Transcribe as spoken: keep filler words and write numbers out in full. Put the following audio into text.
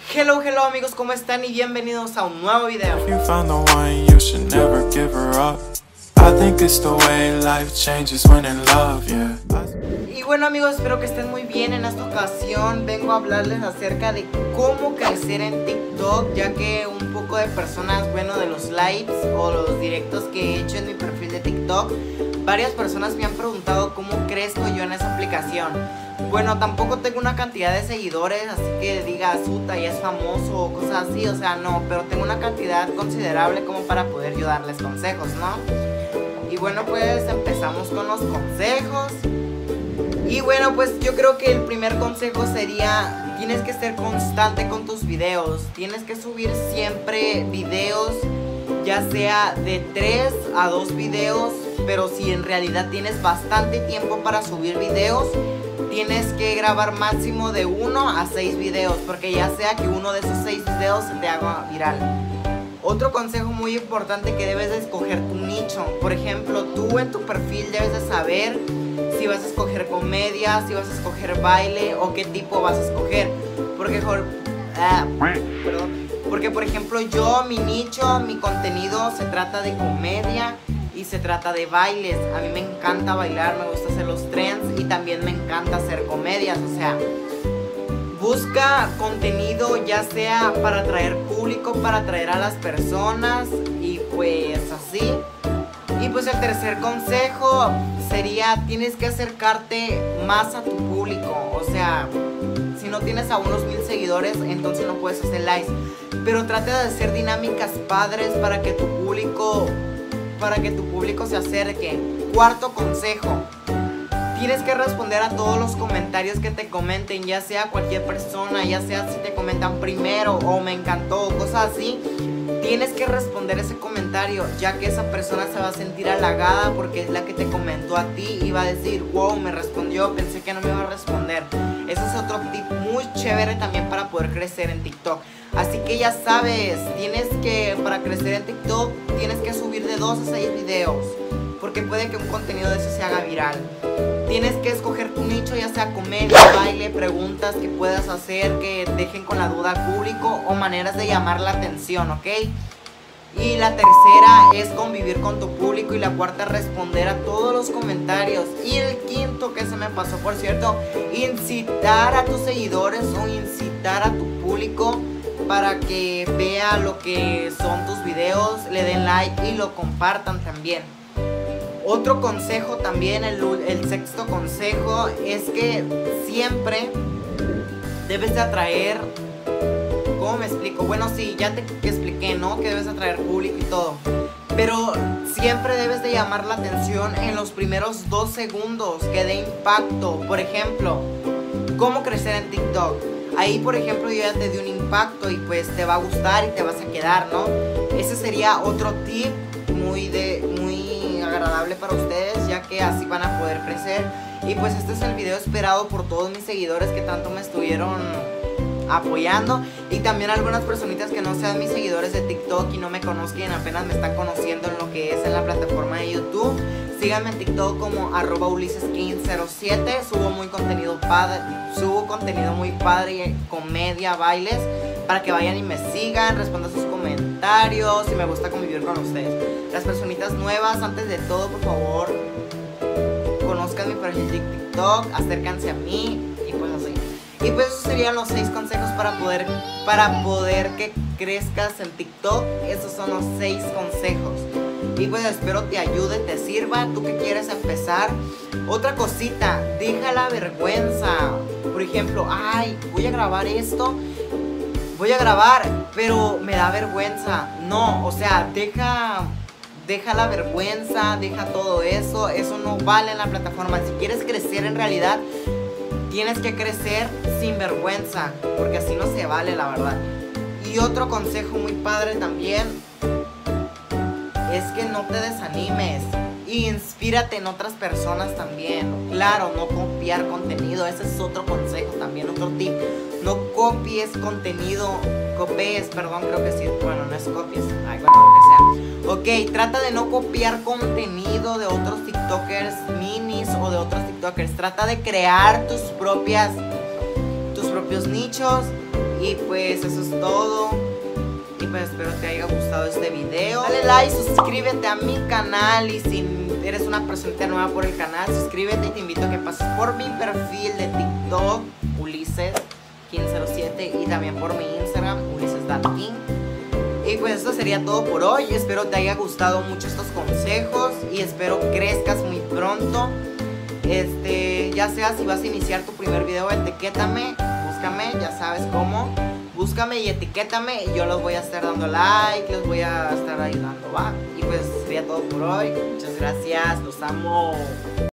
Hello, hello amigos, ¿cómo están? Y bienvenidos a un nuevo video. Y bueno amigos, espero que estén muy bien. En esta ocasión vengo a hablarles acerca de cómo crecer en TikTok, ya que un poco de personas, bueno, de los lives o los directos que he hecho en mi perfil de TikTok, varias personas me han preguntado cómo crezco yo en esa aplicación. Bueno, tampoco tengo una cantidad de seguidores, así que digas, puta, ya es famoso o cosas así, o sea, no, pero tengo una cantidad considerable como para poder yo darles consejos, ¿no? Y bueno, pues empezamos con los consejos. Y bueno, pues yo creo que el primer consejo sería, tienes que ser constante con tus videos, tienes que subir siempre videos, ya sea de tres a dos videos, pero si en realidad tienes bastante tiempo para subir videos, tienes que grabar máximo de uno a seis videos, porque ya sea que uno de esos seis videos se te haga viral. Otro consejo muy importante, que debes de escoger tu nicho. Por ejemplo, tú en tu perfil debes de saber si vas a escoger comedia, si vas a escoger baile o qué tipo vas a escoger. Porque, ah, perdón, porque por ejemplo yo, mi nicho, mi contenido se trata de comedia y se trata de bailes. A mí me encanta bailar, me gusta hacer los trends y también me encanta hacer comedias. O sea, busca contenido ya sea para atraer público, para atraer a las personas y pues así. Y pues el tercer consejo sería, tienes que acercarte más a tu público. O sea, si no tienes a unos mil seguidores, entonces no puedes hacer lives, pero trata de hacer dinámicas padres para que tu público para que tu público se acerque. Cuarto consejo, tienes que responder a todos los comentarios que te comenten, ya sea cualquier persona, ya sea si te comentan primero o me encantó o cosas así. Tienes que responder ese comentario, ya que esa persona se va a sentir halagada porque es la que te comentó a ti y va a decir, wow, me respondió, pensé que no me iba a responder. Ese es otro tip muy chévere también para poder crecer en TikTok. Así que ya sabes, tienes que, para crecer en TikTok, tienes que subir de dos a seis videos, porque puede que un contenido de eso se haga viral. Tienes que escoger tu nicho, ya sea comedia, baile, preguntas que puedas hacer que dejen con la duda al público o maneras de llamar la atención, ¿ok? Y la tercera es convivir con tu público, y la cuarta, responder a todos los comentarios. Y el quinto, que se me pasó por cierto, incitar a tus seguidores o incitar a tu público para que vea lo que son tus videos, le den like y lo compartan también. Otro consejo también, el, el sexto consejo, es que siempre debes de atraer, ¿cómo me explico? Bueno, sí, ya te expliqué, ¿no? Que debes atraer público y todo, pero siempre debes de llamar la atención en los primeros dos segundos, que dé impacto. Por ejemplo, ¿cómo crecer en TikTok? Ahí, por ejemplo, yo ya te di un impacto y pues te va a gustar y te vas a quedar, ¿no? Ese sería otro tip muy, de, muy agradable para ustedes, ya que así van a poder crecer. Y pues este es el video esperado por todos mis seguidores que tanto me estuvieron apoyando, y también algunas personitas que no sean mis seguidores de TikTok y no me conozcan, apenas me están conociendo en lo que es en la plataforma de YouTube. Síganme en TikTok como arroba ulises king cero siete. Subo muy contenido padre, subo contenido muy padre, comedia, bailes, para que vayan y me sigan, respondan sus comentarios y me gusta convivir con ustedes. Las personitas nuevas, antes de todo, por favor, conozcan mi perfil de TikTok, acérquense a mí y pues así. Y pues esos serían los seis consejos para poder, para poder que crezcas en TikTok. Esos son los seis consejos. Y pues espero te ayude, te sirva, tú que quieres empezar. Otra cosita, deja la vergüenza. Por ejemplo, ay, voy a grabar esto, voy a grabar, pero me da vergüenza. No, o sea, deja... Deja la vergüenza, deja todo eso. Eso no vale en la plataforma. Si quieres crecer en realidad, tienes que crecer sin vergüenza, porque así no se vale, la verdad. Y otro consejo muy padre también es que no te desanimes. Inspírate en otras personas también. Claro, no copiar contenido. Ese es otro consejo también, otro tip. No copies contenido. Copies, perdón, creo que sí. Bueno, no es copies. Ay, bueno, lo que sea. Ok, trata de no copiar contenido de otros TikTokers minis o de otros TikTokers. Trata de crear tus propias, tus propios nichos. Y pues eso es todo. Y pues espero te haya gustado este video. Dale like, suscríbete a mi canal. Y si eres una persona nueva por el canal, suscríbete y te invito a que pases por mi perfil de TikTok, Ulises King cero siete, y también por mi Instagram, Ulises King. Y pues eso sería todo por hoy. Espero te haya gustado mucho estos consejos y espero crezcas muy pronto. Este, ya sea si vas a iniciar tu primer video, etiquétame, búscame, ya sabes cómo. Búscame y etiquétame y yo los voy a estar dando like, los voy a estar ayudando, va. Y pues sería todo por hoy. Muchas gracias, los amo.